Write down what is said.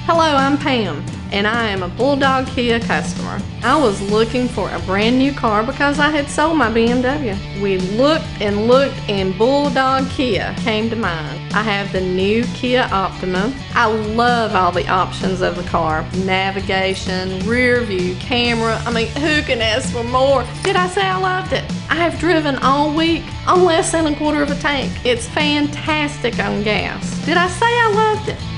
Hello, I'm Pam, and I am a Bulldog Kia customer. I was looking for a brand new car because I had sold my BMW. We looked and looked, and Bulldog Kia came to mind. I have the new Kia Optima. I love all the options of the car. Navigation, rear view camera. I mean, who can ask for more? Did I say I loved it? I have driven all week on less than a quarter of a tank. It's fantastic on gas. Did I say I loved it?